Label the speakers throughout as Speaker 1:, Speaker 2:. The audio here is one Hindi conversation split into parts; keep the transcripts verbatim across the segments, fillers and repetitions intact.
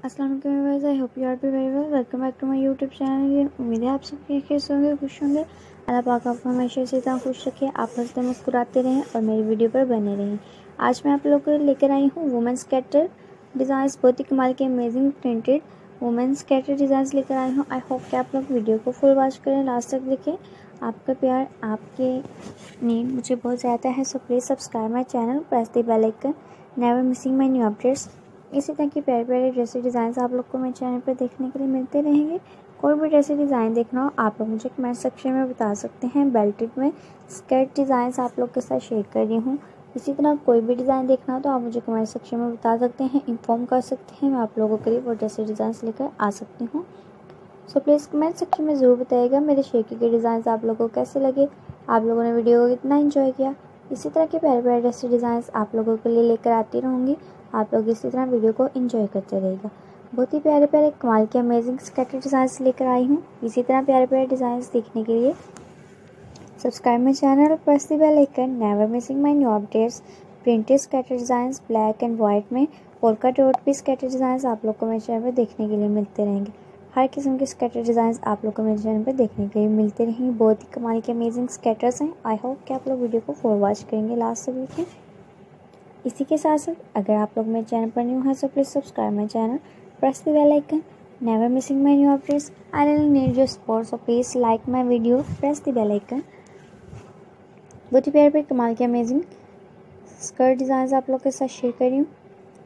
Speaker 1: अस्सलाम वालेकुम viewers, I hope you are be very well. Welcome back to my YouTube channel. उम्मीद है आप सब खैरियत से होंगे, खुश होंगे। अल्लाह पाक आपको हमेशा इसी तरह खुश रखे, आप हंसते मुस्कुराते रहें और मेरी वीडियो पर बने रहें। आज मैं आप लोगों को लेकर आई हूँ वुमेंस स्केटर डिज़ाइंस, बहुत ही कमाल के amazing printed women's skater designs लेकर आई हूँ। आई होप कि आप लोग वीडियो को फुल वॉच करें, लास्ट तक देखें। आपका प्यार आपके नीड मुझे बहुत ज़्यादा है, so please subscribe my channel, press the bell icon, never missing my new updates. इसी तरह की प्यारे प्यारे ड्रेसेस डिज़ाइन आप लोग को मेरे चैनल पर देखने के लिए मिलते रहेंगे। कोई भी ड्रेसेस डिज़ाइन देखना हो आप लोग मुझे कमेंट सेक्शन में बता सकते हैं। बेल्टेड में स्कर्ट डिज़ाइन आप लोग के साथ शेयर कर रही हूँ। इसी तरह कोई भी डिज़ाइन देखना हो तो आप मुझे कमेंट सेक्शन में बता सकते हैं, इन्फॉर्म कर सकते हैं। मैं आप लोगों के लिए वो ड्रेसेस डिज़ाइन लेकर आ सकती हूँ। सो प्लीज़ कमेंट सेक्शन में ज़रूर बताइएगा मेरे शेयर किए गए डिज़ाइन आप लोगों को कैसे लगे, आप लोगों ने वीडियो को कितना एंजॉय किया। इसी तरह के प्यारे प्यारे ड्रेसेस डिज़ाइन आप लोगों के लिए लेकर आती रहूँगी। आप लोग इसी तरह वीडियो को एंजॉय करते रहेगा। बहुत ही प्यारे प्यारे कमाल के अमेजिंग स्केटर डिज़ाइंस लेकर आई हूँ। इसी तरह प्यारे प्यारे डिज़ाइंस देखने के लिए सब्सक्राइब माई चैनल और press the bell icon, never missing my new updates. Printed skater designs black and white में पोल्का डॉट भी स्केटर डिज़ाइंस आप लोग को मेरे चैनल पर देखने के लिए मिलते रहेंगे। हर किस्म के स्केटर डिज़ाइंस आप लोग को मेरे चैनल पर देखने के लिए मिलते रहेंगे। बहुत ही कमाल के अमेजिंग स्केटर्स हैं। आई होप कि आप लोग वीडियो को फुल वॉच करेंगे, लास्ट तक देखें। इसी के साथ साथ अगर आप लोग मेरे चैनल पर न्यू हैं तो please subscribe my channel, press the bell icon, never missing my new updates. I really need your support, so please like my video, press the bell icon. बहुत ही प्यारे प्यारे कमाल के अमेजिंग स्कर्ट डिज़ाइन आप लोग के साथ शेयर कर रही हूँ।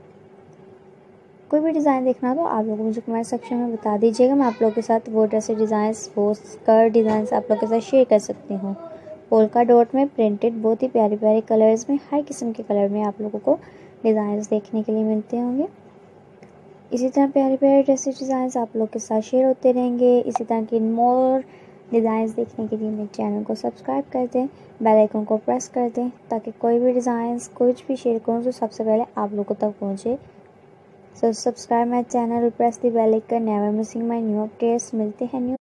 Speaker 1: कोई भी डिज़ाइन देखना हो तो आप लोग मुझे कमेंट सेक्शन में बता दीजिएगा। मैं आप लोग के साथ वो ड्रेस डिज़ाइंस, वो स्कर्ट डिज़ाइंस आप लोग के साथ शेयर कर सकती हूँ। पोल्का डॉट में प्रिंटेड बहुत ही प्यारे प्यारे कलर्स में, हर किस्म के कलर में आप लोगों को डिज़ाइंस देखने के लिए मिलते होंगे। इसी तरह प्यारे प्यारे ड्रेसेस डिज़ाइंस आप लोग के साथ शेयर होते रहेंगे। इसी तरह की मोर डिज़ाइंस देखने के लिए मेरे चैनल को सब्सक्राइब कर दें, बेल आइकन को प्रेस कर दें, ताकि कोई भी डिज़ाइंस कुछ भी शेयर करूँ तो सबसे पहले आप लोगों तक पहुँचे। सो सब्सक्राइब माई चैनल और press the bell icon, never missing my new updates. मिलते हैं न्यू